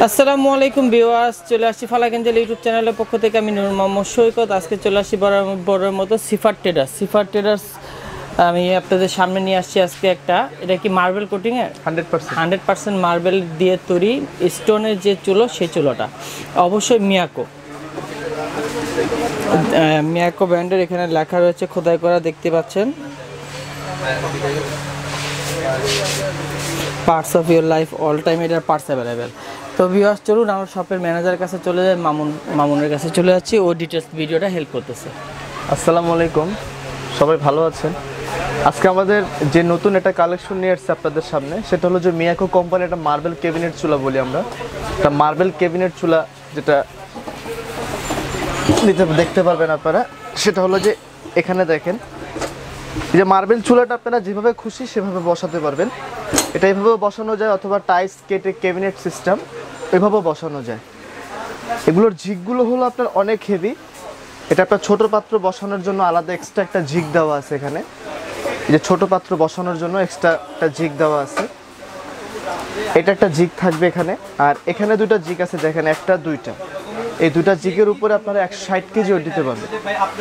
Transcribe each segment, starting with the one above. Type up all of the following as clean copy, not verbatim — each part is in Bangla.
আসসালামু আলাইকুম ভিউয়ার্স, চলে আসছি ফালাক ইউটিউব চ্যানেলের পক্ষ থেকে। আমি নূর মোহাম্মদ সৈকত। আজকে চলে আসছি বড়ের মতো শিফাট ট্রেডার্স আমি আপনাদের সামনে নিয়ে আসছি আজকে একটা। এটা কি মার্বেল কোটিং এর 100% মার্বেল দিয়ে তৈরি স্টোনের যে চুলো, সেই চুলোটা অবশ্যই মিয়াকো ব্র্যান্ডের। এখানে লেখা রয়েছে, খোদাই করা, দেখতে পাচ্ছেন। Parts of your life all time, এটার পার্টস অ্যাভেলেবেল। তো ভিউয়ার্স, চলুন আমার শপের ম্যানেজারের কাছে চলে যায়, মামুনের কাছে চলে যাচ্ছি। ও ডিটেলস ভিডিওটা হেল্প করতেছে। আসসালামু আলাইকুম, সবাই ভালো আছেন? আজকে আমাদের যে নতুন একটা কালেকশন নিয়ে এসেছে আপনাদের সামনে, সেটা হলো যে মিয়াকো কোম্পানির একটা মার্বেল ক্যাবিনেট চুলা বলি আমরা। একটা মার্বেল ক্যাবিনেট চুলা যেটা দেখতে পারবেন আপনারা, সেটা হলো যে এখানে দেখেন যে মার্বেল চুলাটা আপনারা যেভাবে খুশি সেভাবে বসাতে পারবেন। এটা এইভাবেও বসানো যায়, অথবা টাইলস কেটে ক্যাবিনেট সিস্টেম এভাবেও বসানো যায়। এগুলোর ঝিকগুলো হলো আপনার অনেক হেভি। এটা আপনার ছোটো পাত্র বসানোর জন্য আলাদা এক্সট্রা একটা ঝিক দেওয়া আছে এখানে। এই যে ছোটো পাত্র বসানোর জন্য এক্সট্রা একটা ঝিক দেওয়া আছে, এটা একটা ঝিক থাকবে এখানে। আর এখানে দুইটা ঝিক আছে, দেখেন, একটা দুইটা। এই দুইটা ঝিকের উপরে আপনারা 160 কেজি ওয়েট দিতে পারবে,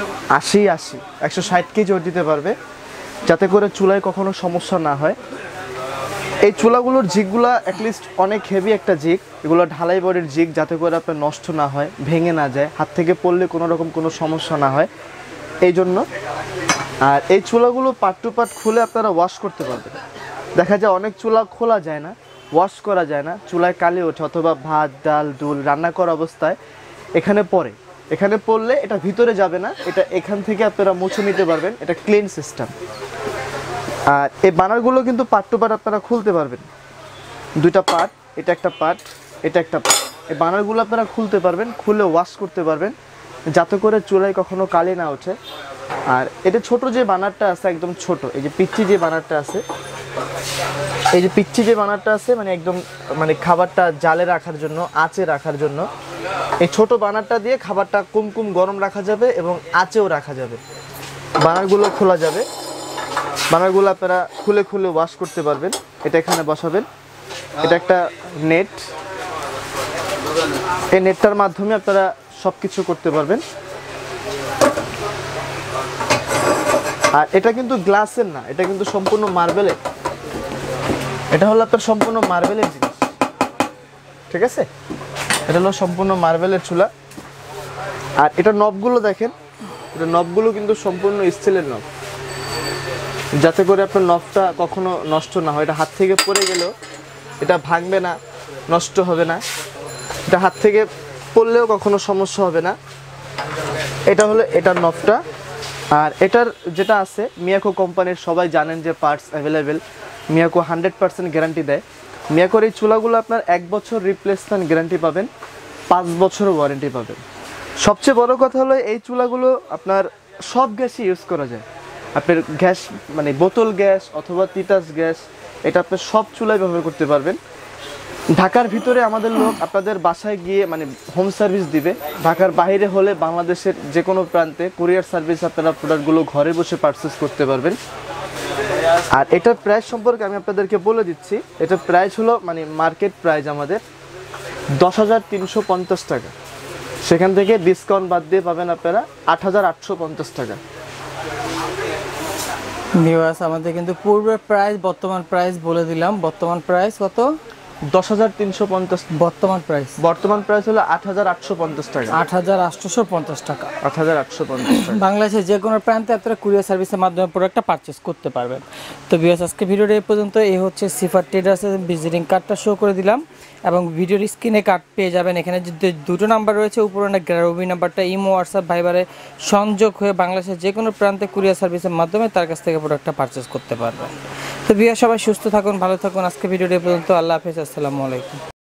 160 কেজি ওয়েট দিতে পারবে, যাতে করে চুলায় কখনো সমস্যা না হয়। এই চুলাগুলোর ঝিকগুলা অ্যাটলিস্ট অনেক হেভি একটা ঝিক। এগুলো ঢালাই বডির ঝিক, যাতে করে আপনার নষ্ট না হয়, ভেঙে না যায়, হাত থেকে পড়লে কোনো রকম কোনো সমস্যা না হয়, এই জন্য। আর এই চুলাগুলো পার্ট টু পার্ট খুলে আপনারা ওয়াশ করতে পারবেন। দেখা যায় অনেক চুলা খোলা যায় না, ওয়াশ করা যায় না, চুলায় কালি ওঠে, অথবা ভাত ডাল দুল রান্না করা অবস্থায় এখানে পড়লে এটা ভিতরে যাবে না, এটা এখান থেকে আপনারা মুছে নিতে পারবেন। এটা ক্লিন সিস্টেম। আর এই বানারগুলো কিন্তু পার্ট টু পার্ট আপনারা খুলতে পারবেন। দুইটা পার্ট, এটা একটা পার্ট, এটা একটা পার্ট। এই বানারগুলো আপনারা খুলতে পারবেন, খুলে ওয়াশ করতে পারবেন, যাতে করে চুলায় কখনো কালি না ওঠে। আর এটা ছোট যে বানারটা আছে, একদম ছোট, এই যে পিচ্চি যে বানারটা আছে, মানে একদম মানে খাবারটা জালে রাখার জন্য, আঁচে রাখার জন্য, এই ছোট বানারটা দিয়ে খাবারটা কুমকুম গরম রাখা যাবে এবং আঁচেও রাখা যাবে। বানারগুলো খোলা যাবে, বানারগুলো আপনারা খুলে ওয়াশ করতে পারবেন। এটা এখানে বসাবেন। এটা একটা নেট, এই নেটটার মাধ্যমে আপনারা সব কিছু করতে পারবেন। আর এটা কিন্তু গ্লাসের না, এটা কিন্তু সম্পূর্ণ মার্বেলের। এটা হলো আপনার সম্পূর্ণ মার্বেলের জিনিস, ঠিক আছে? এটা হলো সম্পূর্ণ মার্বেলের চুলা। আর এটা নবগুলো দেখেন, এটা নবগুলো কিন্তু সম্পূর্ণ স্টিলের নব, যাতে করে আপনার নবটা কখনো নষ্ট না হয়। এটা হাত থেকে পড়ে গেলেও এটা ভাঙবে না, নষ্ট হবে না। এটা হাত থেকে পড়লেও কখনো সমস্যা হবে না। এটা হলো এটার নবটা। আর এটার যেটা আছে, মিয়াকো কোম্পানির সবাই জানেন যে পার্টস অ্যাভেলেবেল। মিয়াকো 100% গ্যারান্টি দেয়। মিয়াকোর এই চুলাগুলো আপনার 1 বছর রিপ্লেসমেন্ট গ্যারান্টি পাবেন, 5 বছরও ওয়ারেন্টি পাবেন। সবচেয়ে বড় কথা হলো এই চুলাগুলো আপনার সব গ্যাসই ইউজ করা যায়। আপনার গ্যাস মানে বোতল গ্যাস অথবা তিতাস গ্যাস, এটা আপনি সব চুলায় ব্যবহার করতে পারবেন। ঢাকার ভিতরে আমাদের লোক আপনাদের বাসায় গিয়ে মানে হোম সার্ভিস দিবে। ঢাকার বাইরে হলে বাংলাদেশের যে কোনো প্রান্তে কুরিয়ার সার্ভিস আপনারা প্রোডাক্টগুলো ঘরে বসে পারচেস করতে পারবেন। আর এটার প্রাইস সম্পর্কে আমি আপনাদেরকে বলে দিচ্ছি। এটার প্রাইস হলো মানে মার্কেট প্রাইস আমাদের 10,350 টাকা। সেখান থেকে ডিসকাউন্ট বাদ দিয়ে পাবেন আপনারা 8,850 টাকা। ভিউয়ার্স, আমাদের কিন্তু পূর্বের প্রাইস বর্তমান প্রাইস বলে দিলাম। বর্তমান প্রাইস কত? 10,350। বর্তমান প্রাইস হলো 8,850 টাকা। 8,850 টাকা। 8,850 টাকা। বাংলাদেশের যে কোনো প্রান্তে আপনারা কুরিয়ার সার্ভিসের মাধ্যমে প্রোডাক্টটা পারচেস করতে পারবেন। তো ভিউয়ার্স, আজকে ভিডিওটা এই পর্যন্ত। এই হচ্ছে শিফাট ট্রেডার্সের ভিজিটিং কার্ডটা শো করে দিলাম, এবং ভিডিওর স্ক্রিনে কার্ড পেয়ে যাবেন। এখানে যে দুটো নাম্বার রয়েছে, উপরে গ্যালারি নাম্বারটা ইমো, হোয়াটসঅ্যাপ, ভাইবারে সংযোগ হয়ে বাংলাদেশের যে কোনো প্রান্তে কুরিয়ার সার্ভিসের মাধ্যমে তার কাছ থেকে প্রোডাক্টটা পারচেস করতে পারবেন। তো ভিউয়ার্স, সবাই সুস্থ থাকুন, ভালো থাকুন। আজকে ভিডিওটা এই পর্যন্ত। আল্লাহ হাফেজ, আসসালামু আলাইকুম।